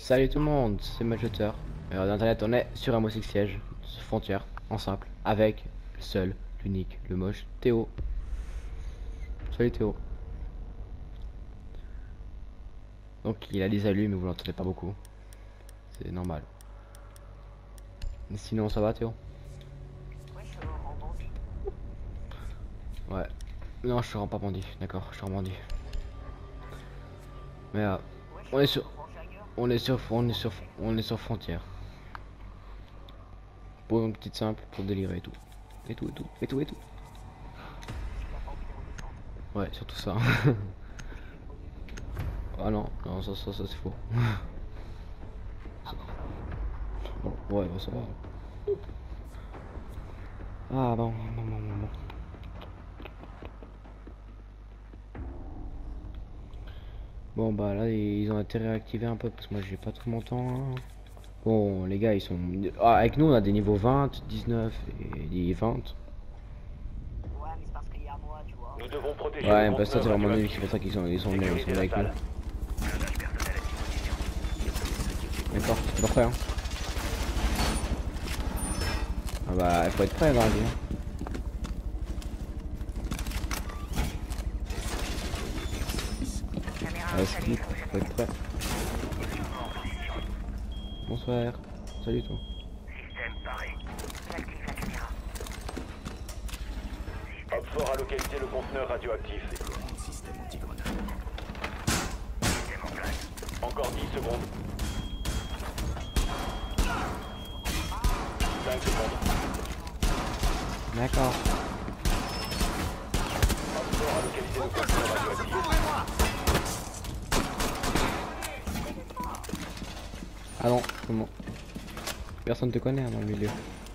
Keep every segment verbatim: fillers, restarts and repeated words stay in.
Salut tout le monde, c'est Majoteur. Alors d'internet on est sur un Six Siege, frontière, en simple, avec le seul, l'unique, le moche, Théo. Salut Théo. Donc il a des allumes mais vous l'entendez pas beaucoup. C'est normal. Mais sinon ça va Théo? Ouais, je suis en bandit. Ouais. Non je te rends pas bandit, d'accord, je te rends bandit. Mais euh, Ouais, je on est suis sur. en Jagger. On est sur on est sur on est sur frontière. Pour une petite simple pour délirer et tout. Et tout et tout et tout et tout. Il a pas envie de redescendre. Ouais surtout ça. Ah non, non ça ça, ça c'est faux. Ah bon, Bon, ouais bah ça va. Ah bon, bon, bon, bon, bon. Bon bah là ils ont intérêt à activer un peu parce que moi j'ai pas tout mon temps. Hein. Bon les gars ils sont. Ah, avec nous on a des niveaux vingt, dix-neuf et des vingt. ouais, mais c'est parce qu'il y a moi, tu vois. Nous devons protéger Ouais le mais ça c'est conteneur vraiment nul, radioactif. c'est pour ça qu'ils sont, ils sont, ils sont, Sécuriser la avec nous. salle. D'accord, c'est pas prêt hein. Ah bah il faut être prêt dans la vie. Hein. Ouais, skip, faut être prêt. Bonsoir. Salut toi. Opfort a localisé le conteneur radioactif. Encore dix secondes. cinq secondes. D'accord. Opfort a localisé le conteneur radioactif. Ah non, comment? Personne te connaît hein, dans le milieu.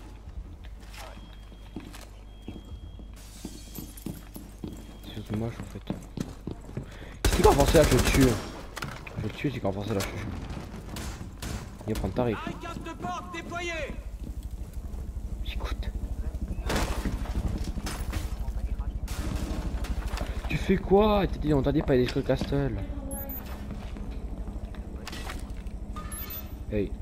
C'est surtout moche en fait. Qu'est-ce qu'il va penser là, je le tue. Je le tue, c'est qu'il va penser là, je tue. Il va prendre tarif. J'écoute. Tu fais quoi? T'as dit, on t'a dit pas aller sur le castle. Hey.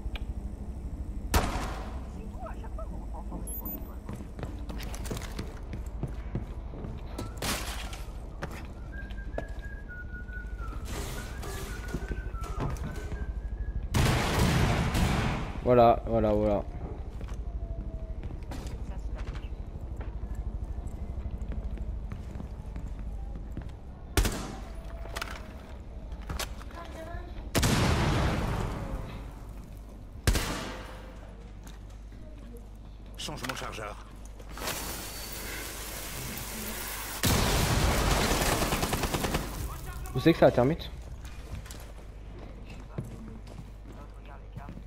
Voilà, voilà, voilà. Change mon chargeur. Vous savez que c'est la termite? Regarde les cartes.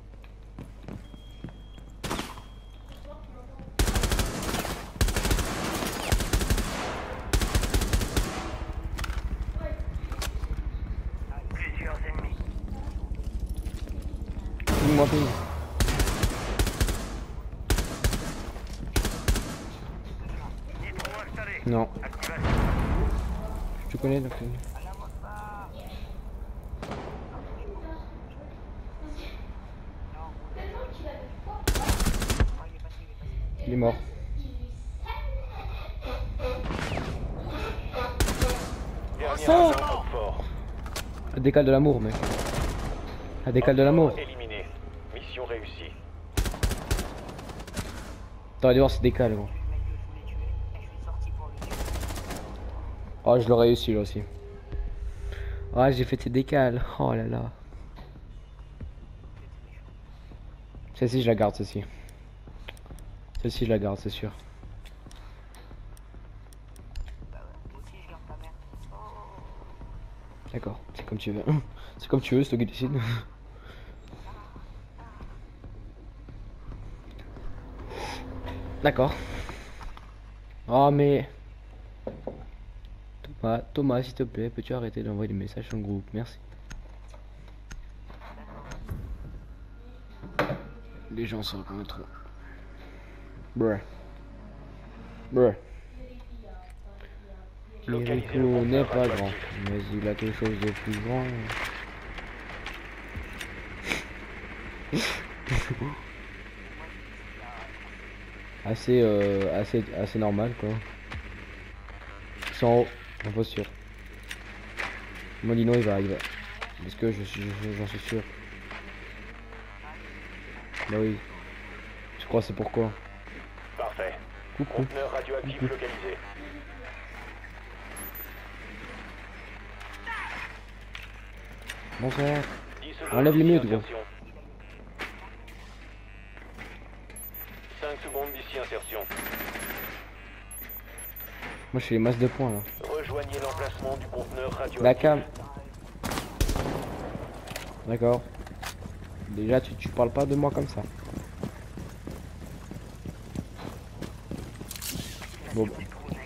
Plusieurs ennemis. Dis-moi ping. Nitro installé. Non. Activation. Tu connais donc. Il est mort. Dernier Oh agent Opfort. La décale de l'amour mec. La décale de l'amour. Opfort éliminé. Mission réussie. T'aurais dû voir ces décales gros. Oh je l'aurais réussi là aussi. Ah j'ai fait ces décales. Oh là là. Celle-ci je la garde celle-ci. Celle-ci je la garde c'est sûr. D'accord, c'est comme tu veux. C'est comme tu veux, c'est toi qui décide. D'accord. Oh mais... Thomas, Thomas s'il te plaît, peux-tu arrêter d'envoyer des messages sur le groupe? Merci. Les gens se reconnaîtront. Bruh. Bruh. Jericho n'est pas grand, mais il a quelque chose de plus grand. assez, euh, assez, assez normal quoi. Ils sont en haut, en posture. Moi dis non, il va, il va. Parce que je suis, je- j'en suis sûr. Bah oui. Je crois c'est pourquoi. Parfait. Coucou. Conteneur radioactif localisé. Bonsoir. dix secondes Enlève les d'ici mutes, gros. insertion. cinq secondes d'ici insertion. Moi je fais les masses de points là. Rejoignez l'emplacement du conteneur radioactif. La cam. D'accord. Déjà tu, tu parles pas de moi comme ça. Bon. bah.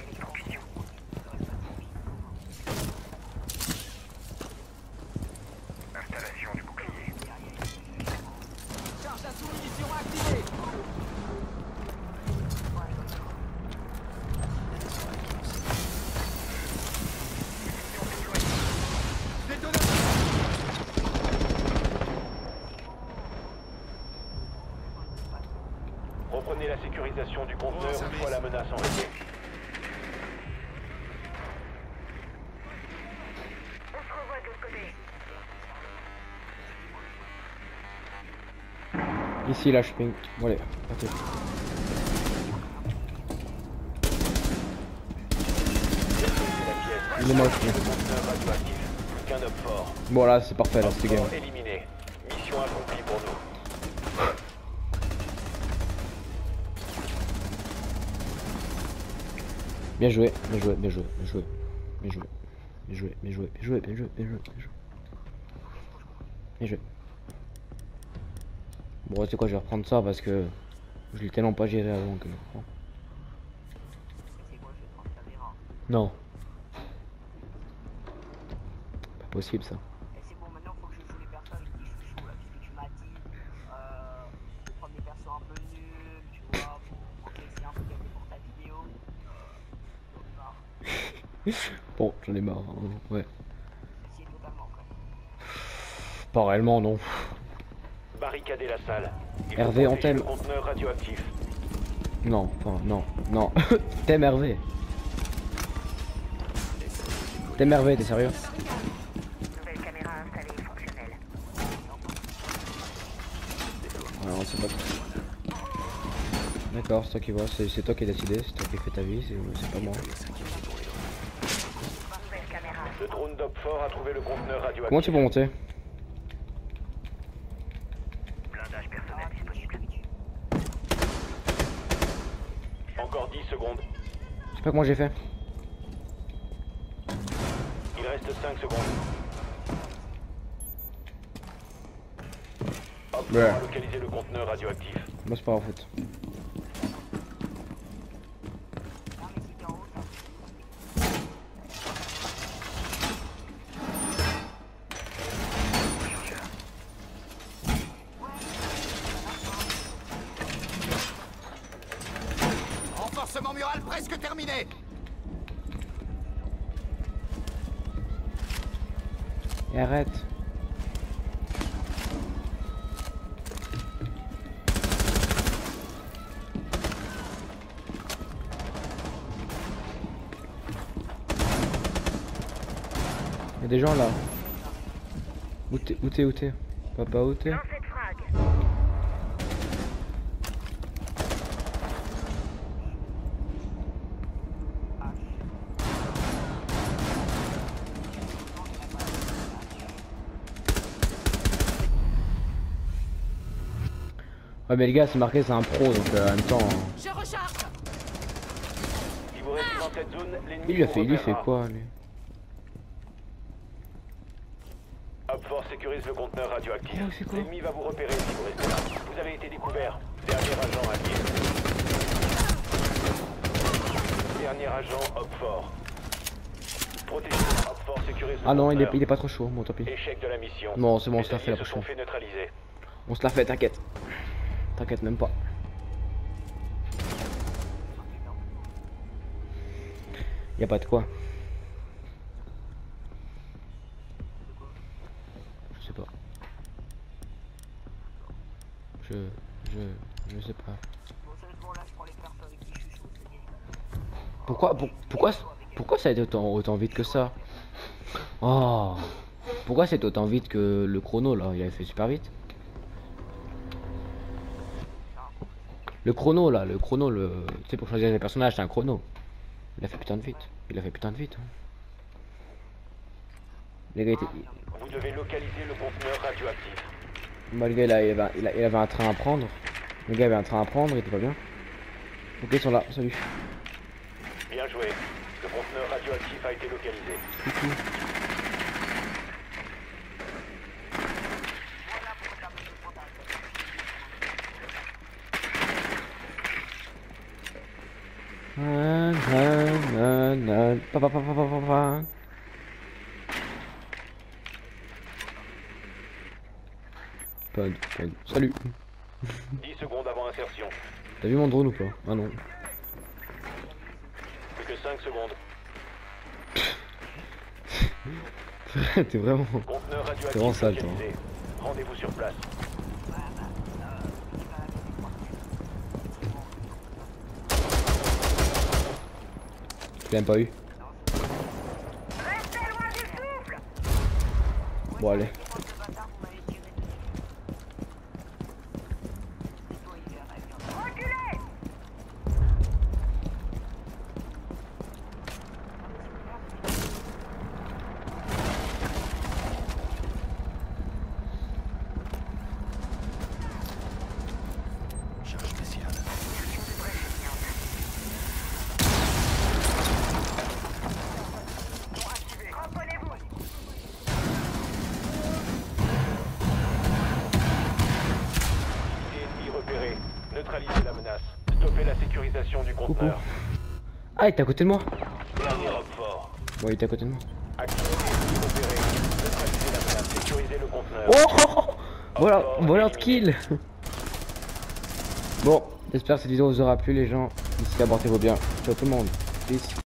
Installation du bouclier. Charge à sous-munition activée. Reprenez la sécurisation du conteneur une fois la menace enlevée. On se revoit de l'autre côté. Ici là je ping. Bon allez, ok. Il est moche. lui. Conteneur radioactif. Plus qu'un homme fort. Bon là c'est parfait là Homme cette game. fort éliminé. Mission accomplie pour nous. Bien joué, bien joué, bien joué, bien joué, bien joué, bien joué, bien joué, bien joué, bien joué, bien joué, bien joué. Bien joué. Bon c'est quoi, je vais reprendre ça parce que je l'ai tellement pas géré avant que. Bon. C'est quoi, je vais prendre ta caméra. Non. Pas possible ça. Et c'est bon, maintenant faut que je joue les persos avec qui je suis chaud là, puisque tu m'as dit euh, de prendre des persos un peu nuls, tu vois, pour, pour que c'est un peu gagné pour ta vidéo. Donc, non, Bon, j'en ai marre. hein, Ouais. c'est totalement quoi. Pas réellement, non. Barricadez la salle. Il faut Hervé, on protéger t'aime. le conteneur radioactif. Non, enfin, non, non. T'aimes Hervé. T'aimes Hervé, t'es sérieux? Nouvelle caméra installée et fonctionnelle. Ouais, on sait pas. D'accord, c'est toi qui vois, c'est c'est toi qui as décidé, c'est toi qui fais ta vie, c'est c'est pas moi. Nouvelle caméra. Le drone d'Opfort a trouvé le conteneur radioactif. Comment tu peux monter? Blindage personnel disponible. Encore dix secondes. Je sais pas comment j'ai fait. Il reste cinq secondes. Opfort Ouais. a localisé le conteneur radioactif. Moi c'est pas en fait. Non, mais c'était en haut ça. Renforcement mural presque terminé. Et arrête. Il y a des gens là. Où t'es, où t'es, où t'es? Papa, où t'es? Lancez de frag. Ouais mais les gars c'est marqué c'est un pro donc euh, en même temps. hein. Je recharge. Si vous restez dans cette zone, l'ennemi Il lui a vous fait, il lui fait repérera. quoi lui? Opfort sécurise le conteneur radioactif. Oh, il fait quoi? L'ennemi va vous repérer si vous restez là. Vous avez été découvert. Dernier agent allié. Dernier agent Opfort. Protégez Opfort sécurise le Ah non il est, conteneur. il est pas trop chaud, bon tant pis. Échec de la mission. Non c'est bon on Les se la fait la alliés se sont prochaine. fait neutraliser. On se la fait, t'inquiète. T'inquiète même pas. Y a pas de quoi. Je sais pas. Je sais pas. Bon, sérieusement, là, je prends les persos avec qui je suis chaud, c'est bien. Pourquoi, pour- pourquoi, pourquoi ça a été autant, autant vite que ça? Oh, pourquoi c'est autant vite que le chrono là? Il avait fait super vite. Le chrono là, le chrono, le, tu sais, pour choisir les personnages, c'est un chrono. Il a fait putain de vite. Il a fait putain de vite. Hein. Les gars étaient... Vous devez localiser le conteneur radioactif. Bah, le gars il, a- il avait, il a- il avait un train à prendre. Le gars avait un train à prendre, il était pas bien. Ok, ils sont là, salut. Bien joué. Le conteneur radioactif a été localisé. Coucou. Voilà pourquoi t'as besoin de contact. Nan, nan, nan, nan. Pa, pa, pa, pa, pa, pa, pa. Pas de- pas de- Salut. dix secondes avant insertion. T'as vu mon drone ou pas? Ah non. Plus que cinq secondes. T'es vraiment... Conteneur C'est radioactif vraiment sale, toi. localisé. Rendez-vous sur place. Je l'ai même pas eu. Restez loin du souffle. Bon allez. Ce bâtard, vous m'avez tiré dessus. C'est toi, il est à Reculez. Charge spéciale. Version de brèche géante. Bon, activé. Cramponnez-vous. Ennemi repéré. Neutralisez la menace. Stoppez la sécurisation du Coucou. conteneur. Ah, il était à côté de moi. Dernier homme fort. Bon, il était à côté de moi. Activez l'ennemi repéré. Neutralisez la menace. Sécurisez le conteneur. Oh, oh, oh. Voilà, voilà de kill. Bon, j'espère que cette vidéo vous aura plu les gens. D'ici là, portez-vous bien. Ciao tout le monde. Peace.